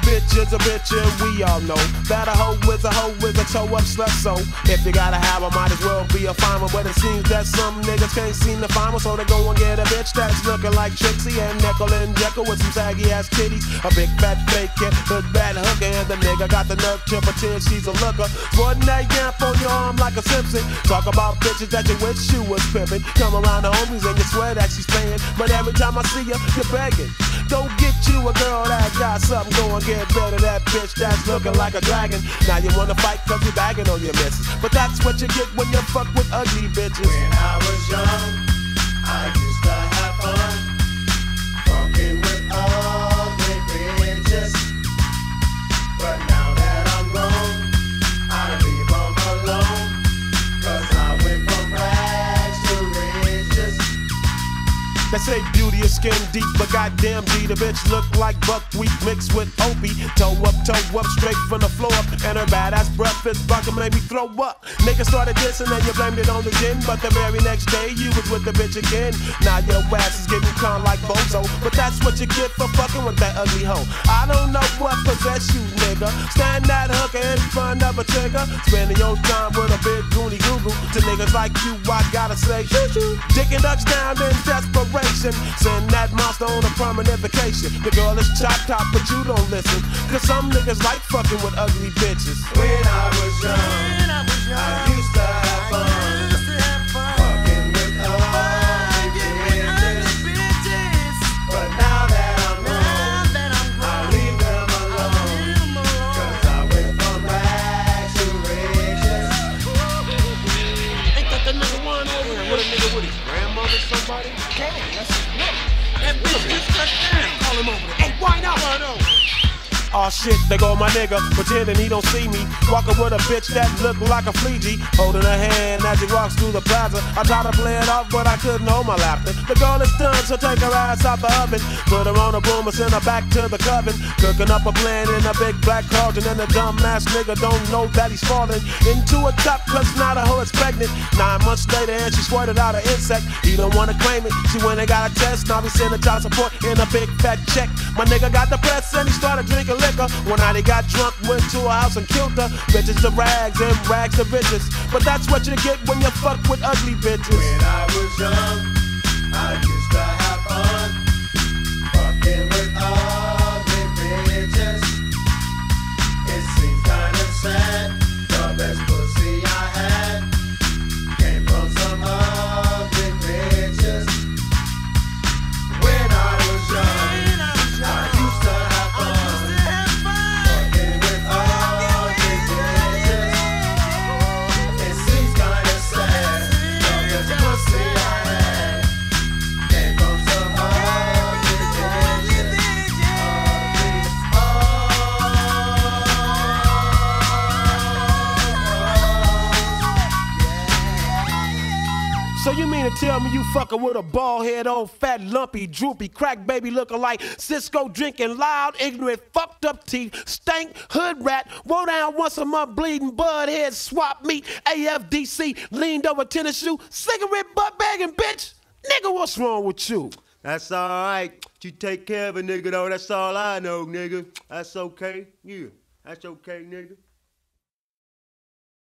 bitch is a bitch and we all know that a hoe is a toe up slut. So if you gotta have her, might as well be a fine one. But it seems that some niggas can't seem to find one, so they go and get a bitch that's looking like Trixie and Hekkyl Jekkyl with some saggy ass titties, a big fat fake kid, hood bad hooker, and the nigga got the nerve to pretend she's a looker. Sportin' that yamp on your arm like a Simpson. Talk about bitches that you wish you was pimpin'. Come around the homies and you swear that she's paying, but every time I see you, you're begging. Go get you a girl that got something, go and get rid of that bitch that's looking like a dragon. Now you wanna fight cause you're bagging on your missus, but that's what you get when you fuck with ugly bitches. When I was young, I used to have fun fucking with ugly bitches, but now that I'm grown, I leave them alone, cause I went from rags to riches. They say beauty is skin deep, but goddamn G, the bitch look like buckwheat mixed with Opie. Toe up, straight from the floor up, and her badass breath is bucking, made me throw up. Niggas started dissing and you blamed it on the gin, but the very next day you was with the bitch again. Now your ass is getting con like Bozo, but that's what you get for fucking with that ugly hoe. I don't know what possessed you, nigga. Stand that hooker in front of a trigger, spending your time with a big goony goo-goo. To niggas like you, I gotta say, shoo-shoo. Dickin' ducks down in desperation, send that monster on a permanent vacation. The girl is chop top, but you don't listen, cause some niggas like fucking with ugly bitches. When I was young, I used to have fun fucking with ugly bitches, but now that I'm grown, I leave them alone, cause I went from rags to riches. Ain't that the nigga one over there? What a nigga with his grandmother, somebody? Damn, that's that bitch just cut down. Call him over there. Hey, why not? Aw shit, they go my nigga, pretending he don't see me. Walking with a bitch that look like a fleegee, holding her hand as he walks through the plaza. I try to play it off, but I couldn't hold my laughter. The girl is done, so take her ass out the oven. Put her on a broom and send her back to the coven. Cooking up a plan in a big black cauldron, and the dumbass nigga don't know that he's falling into a top, cause now the hoe is pregnant. 9 months later and she squirted out an insect. He don't wanna claim it, she went and got a test. Now he sending child support in a big fat check. My nigga got depressed and he started drinking liquor. One night he got drunk, went to a house and killed her. Bitches to rags and rags to riches, but that's what you get when you fuck with ugly bitches. When I was young, I used to have fun fucking with ugly bitches. It seems kinda sad, the best pussy I had came from some ugly bitches. When I was young, I used to have fun fucking with ugly bitches. It seems kinda sad, the best pussy I had came from some ugly bitches. So you mean to tell me you fucking with a bald head, old fat, lumpy, droopy, crack baby looking like Cisco, drinking loud, ignorant, fucked up teeth, stank, hood rat, roll down once a month, bleeding, bud head, swap meat, AFDC, leaned over tennis shoe, cigarette butt bagging bitch? Nigga, what's wrong with you? That's all right. You take care of a nigga though. That's all I know, nigga. That's okay. Yeah, that's okay, nigga.